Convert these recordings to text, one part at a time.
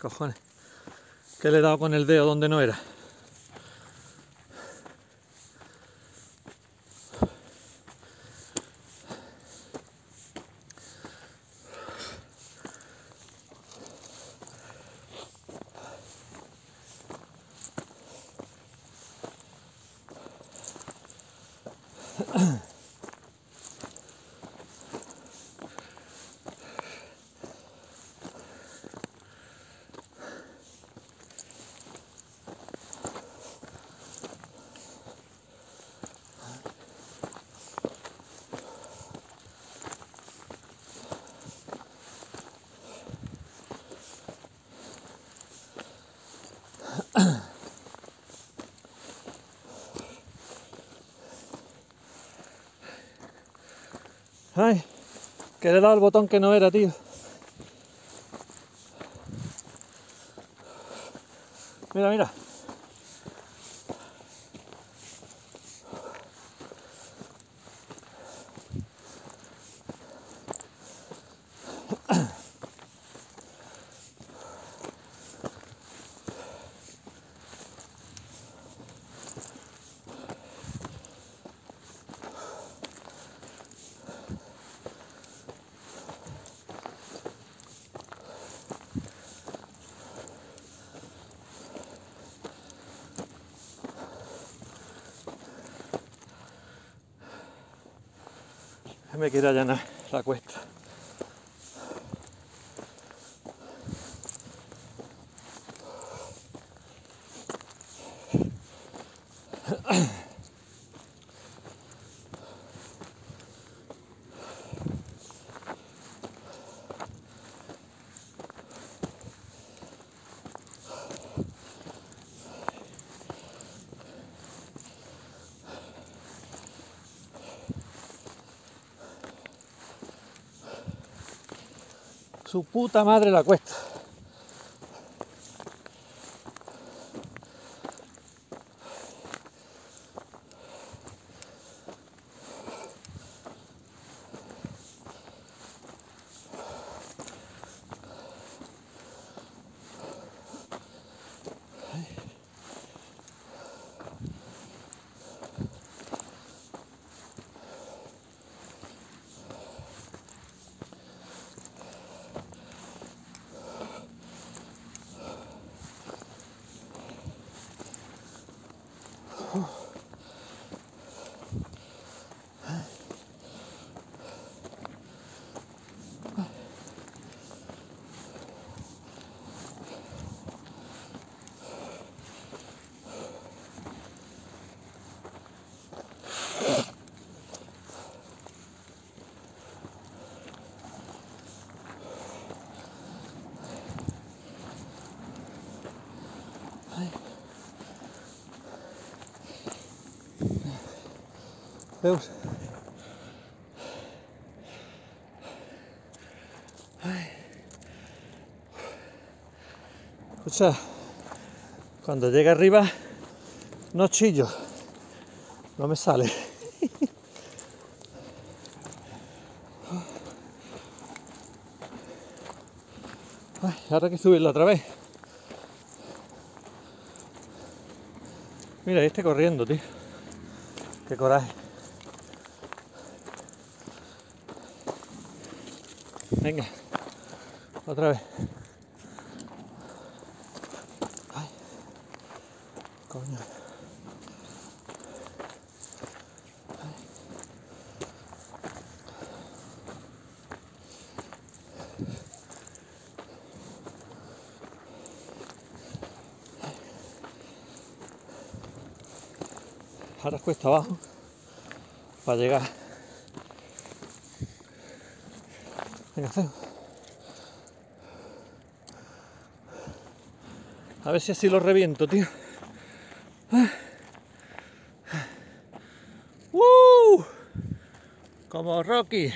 Cojones. Que le he dado con el dedo donde no era. Ay, que le he dado el botón que no era, tío. Mira, mira. Me quiere allanar la cuesta. Su puta madre la cuesta. Veus. Escucha, cuando llegue arriba no chillo, no me sale. Ay, ahora hay que subirlo otra vez. Mira, este corriendo, tío. Qué coraje. Venga, otra vez. Ay, coño. Ahora es cuesta abajo para llegar. Venga, Feo. A ver si así lo reviento, tío. Como Rocky.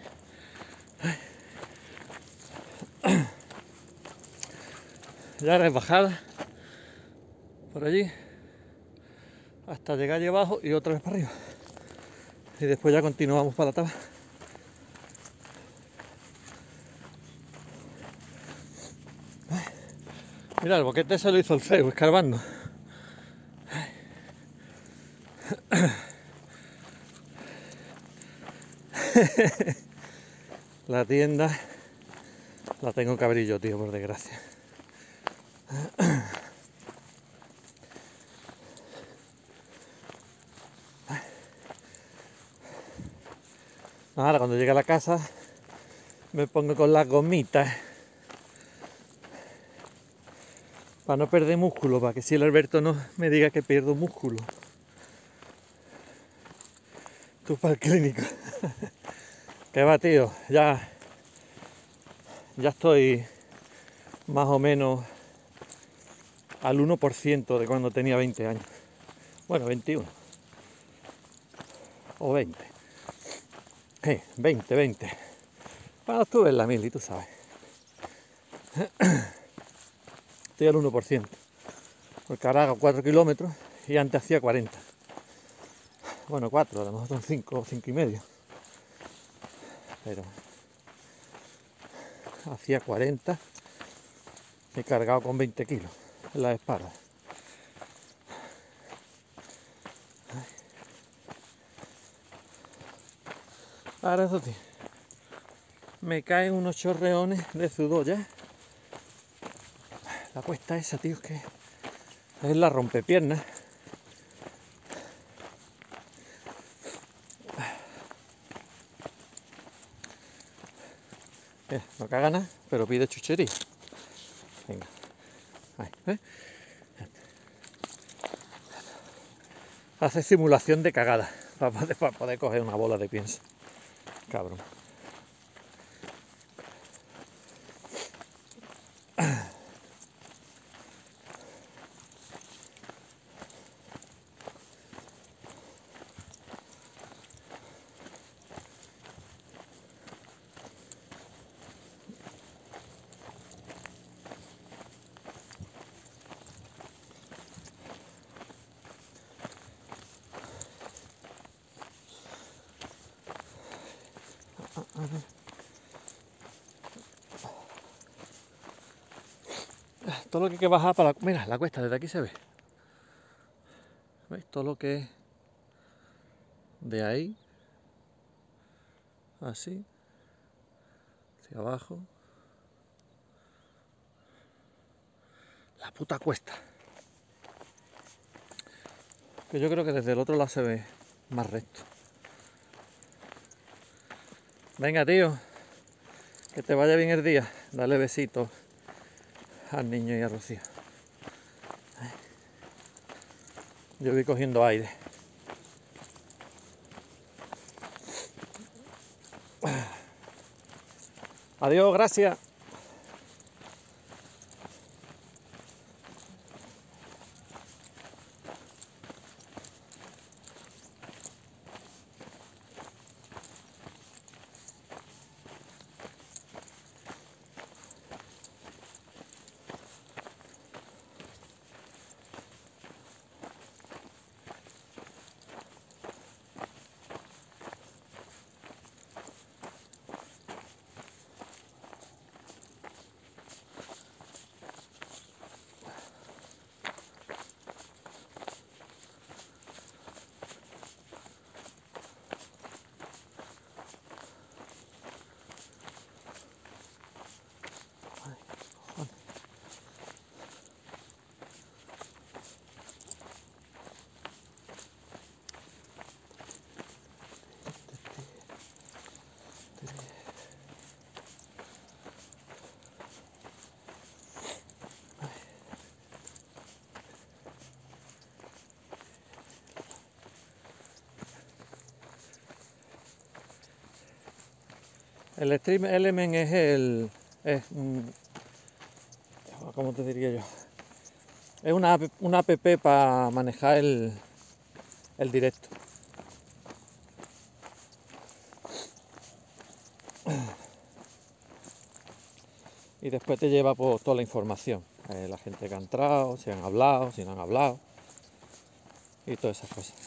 Ya ahora es bajada por allí hasta llegar allí abajo y otra vez para arriba. Y después ya continuamos para la tabla. Mira, el boquete se lo hizo el feo, escarbando. La tienda la tengo que abrir yo, tío, por desgracia. Ahora cuando llegue a la casa me pongo con las gomitas para no perder músculo, para que si el Alberto no me diga que pierdo músculo. Tú para el clínico. ¿Qué va, tío? Ya estoy más o menos al 1% de cuando tenía 20 años. Bueno, 21. O 20. 20. Cuando estuve en la mili, tú sabes. Estoy al 1%. Porque ahora hago 4 kilómetros y antes hacía 40. Bueno, 4, a lo mejor son 5 o 5 y medio. Pero hacía 40. He cargado con 20 kilos en la espalda. Ahora eso sí, me caen unos chorreones de sudor ya. La cuesta esa, tío, es que es la rompepiernas. No caga nada, pero pide chuchería. Venga. Ahí, ¿eh? Hace simulación de cagada para poder coger una bola de pienso. Cabrón. Todo lo que hay que bajar para la... Mira, la cuesta, desde aquí se ve. ¿Veis? Todo lo que es de ahí, así, hacia abajo. La puta cuesta. Que yo creo que desde el otro lado se ve más recto. Venga, tío, que te vaya bien el día. Dale besitos al niño y a Rocío. Yo voy cogiendo aire. Adiós, gracias. El Stream Element es ¿cómo te diría yo? Es una app para manejar el directo. Y después te lleva por toda la información. La gente que ha entrado, si han hablado, si no han hablado. Y todas esas cosas.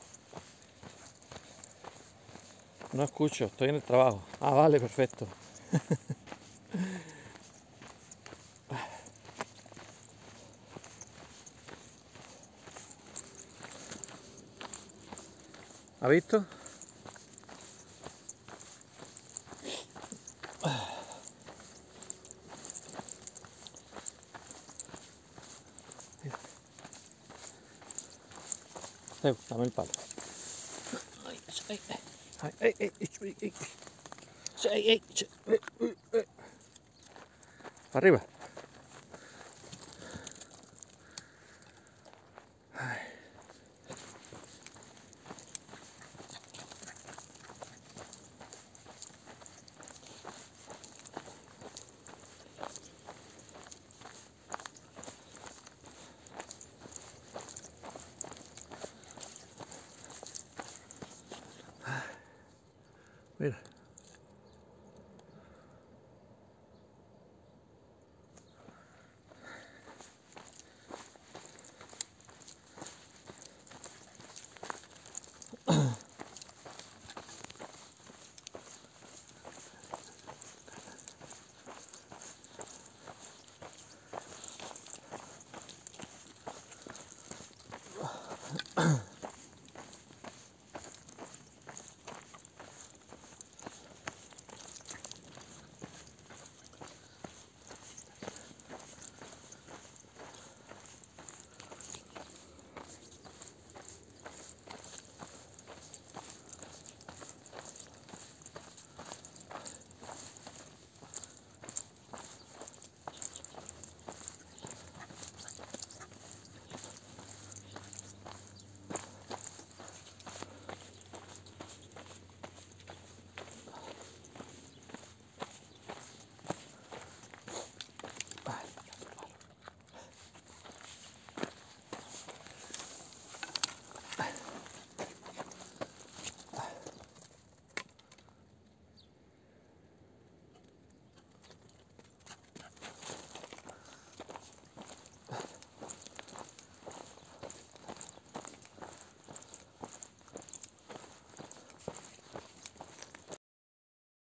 No escucho, estoy en el trabajo. Ah, vale, perfecto. ¿Ha visto? Dame el palo. Arriba.